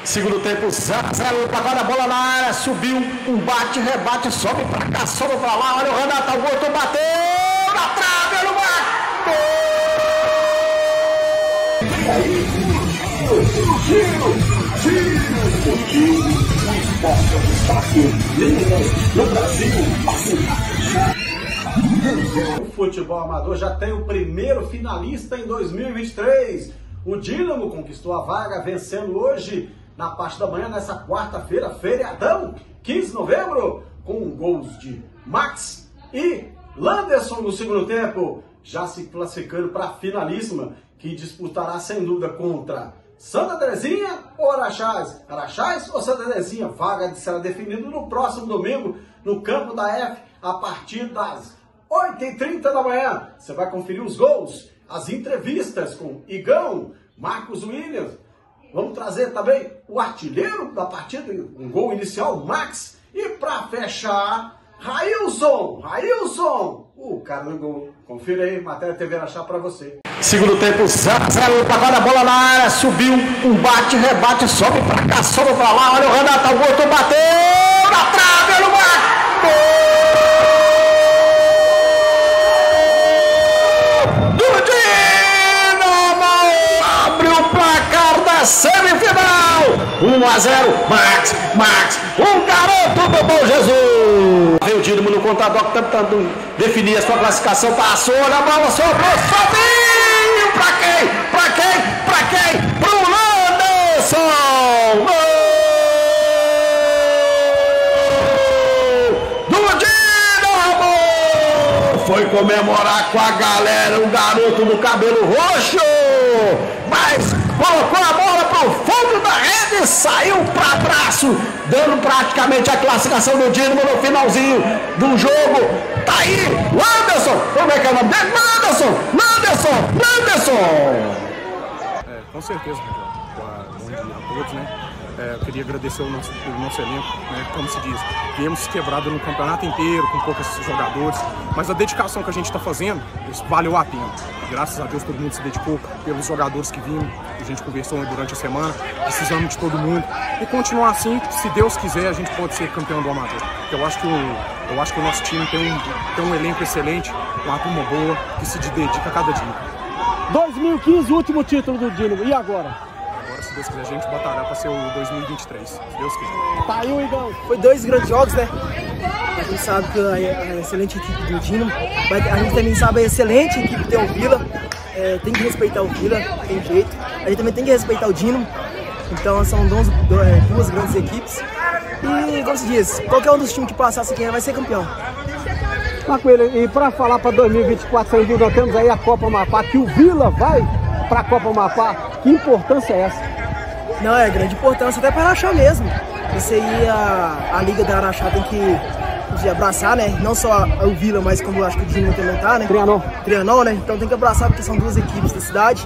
Segundo tempo, 0-0 para cada bola na área, subiu, um bate, rebate, sobe para cá, sobe para lá, olha o Renato Augusto, bateu na trave, no gol! O futebol amador já tem o primeiro finalista em 2023. O Dínamo conquistou a vaga vencendo hoje, na parte da manhã, nessa quarta-feira, feriadão, 15 de novembro, com gols de Max e Landerson no segundo tempo, já se classificando para a finalíssima, que disputará sem dúvida contra Santa Terezinha ou Araxás? Araxás ou Santa Terezinha? Vaga será definida no próximo domingo, no campo da F, a partir das 8h30 da manhã. Você vai conferir os gols, as entrevistas com Igão, Marcos Williams. Vamos trazer também o artilheiro da partida, um gol inicial, Max. E para fechar, Railson, o cara do gol. Confira aí, matéria TV Araxá para você. Segundo tempo, 0-0 para cada bola na área, subiu, um bate, rebate, sobe para cá, sobe para lá, olha o Renato Augusto, bateu na trave, no gol! Semifinal, 1-0, Max, um garoto do Bom Jesus. Veio o Dínamo no contador, tentando definir a sua classificação, passou, olha a bola, sobrou, sozinho, pra quem? Pro Landerson! Gol do Dínamo! Foi comemorar com a galera, o garoto do cabelo roxo, mas colocou a bola para o fundo da rede e saiu para braço, dando praticamente a classificação do Dínamo no finalzinho do jogo. Tá aí, Landerson, como é que é o nome dele? Landerson! Com certeza, Rogério. Bom dia a todos, né? Eu queria agradecer o nosso elenco, né? Como se diz, viemos quebrado no campeonato inteiro, com poucos jogadores, mas a dedicação que a gente está fazendo, isso valeu a pena. Graças a Deus todo mundo se dedicou, pelos jogadores que vinham, a gente conversou durante a semana, precisamos de todo mundo. E continuar assim, se Deus quiser, a gente pode ser campeão do Amador. Eu acho que o nosso time tem um elenco excelente, uma turma boa, que se dedica a cada dia. 2015, último título do Dínamo, e agora? Se Deus quiser, a gente batalhar para ser o 2023, se Deus quiser. Tá aí o Igão. Foi 2 grandes jogos, né? A gente sabe que a excelente equipe do Dínamo, mas a gente também sabe a excelente equipe que tem o Vila. Tem que respeitar o Vila, tem jeito. A gente também tem que respeitar o Dínamo. Então são duas grandes equipes. E, como se diz, qualquer um dos times que passar aqui vai ser campeão. Marcoelho, e para falar para 2024, sem dúvida, nós temos aí a Copa Amapá, que o Vila vai para a Copa Amapá. Que importância é essa? Não, é grande importância até para Araxá mesmo. Isso aí a Liga da Araxá tem que abraçar, né? Não só o Vila, mas como eu acho que o Dínamo também tá, né? Trianon, né? Então tem que abraçar porque são duas equipes da cidade.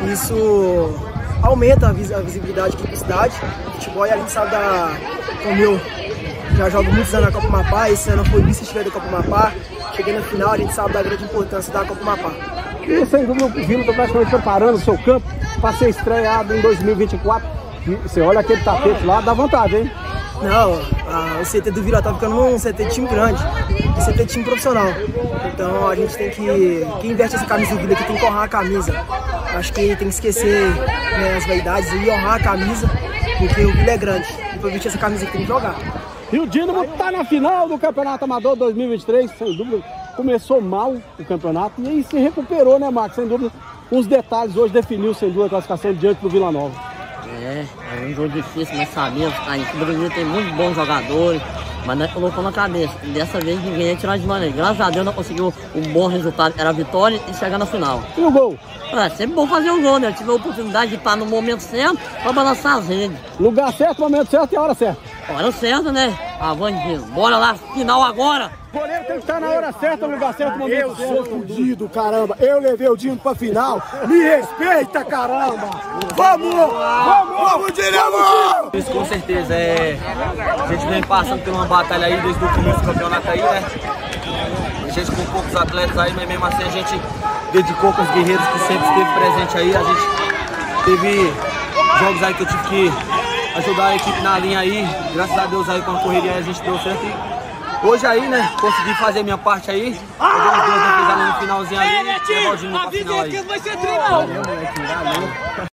Isso aumenta a visibilidade aqui da cidade. O futebol, e a gente sabe como eu já jogo muitos anos na Copa Amapá, esse ano foi vice-artilheiro da Copa Amapá. Cheguei na final, a gente sabe da grande importância da Copa Amapá. E sem dúvida o Vila está praticamente preparando o seu campo para ser estreado em 2024. E você olha aquele tapete lá, dá vontade, hein? Não, o CT do Vila tá ficando um CT de time grande, um CT de time profissional. Então a gente tem que, quem veste essa camisa do Vila aqui tem que honrar a camisa. Acho que tem que esquecer, né, as vaidades e honrar a camisa, porque o Vila é grande. E pra vestir essa camisa aqui tem que jogar. E o Dínamo tá na final do Campeonato Amador 2023, sem dúvida. Começou mal o campeonato e aí se recuperou, né, Marcos? Sem dúvida, os detalhes hoje definiu, sem dúvida, a classificação diante do Vila Nova. É um jogo difícil, nós sabemos. A equipe do Brasil tem muitos bons jogadores, mas nós colocamos na cabeça. E dessa vez ninguém ia tirar de maneira. Graças a Deus nós conseguimos um bom resultado, era a vitória e chegar na final. E o gol? É sempre bom fazer o gol, né? Eu tive a oportunidade de estar no momento certo para balançar as redes. Lugar certo, momento certo e a hora certa. Hora certa, né? Avante, bora lá, final agora! O goleiro tem que estar na hora certa, no lugar certo, no momento certo. Eu sou fudido, caramba. Eu levei o Dínamo pra final. Me respeita, caramba. Vamos, Dínamo! Isso com certeza. A gente vem passando por uma batalha aí desde o começo do campeonato aí, né? A gente com poucos atletas aí, mas mesmo assim a gente dedicou com os guerreiros que sempre esteve presente aí. A gente teve jogos aí que eu tive que ajudar a equipe na linha aí. Graças a Deus aí com a correria a gente deu certo. E hoje aí, né, consegui fazer a minha parte aí. Eu dei uns 2 defesas ali no finalzinho ali. E levar o Júnior pra final aí. Valeu, moleque, valeu.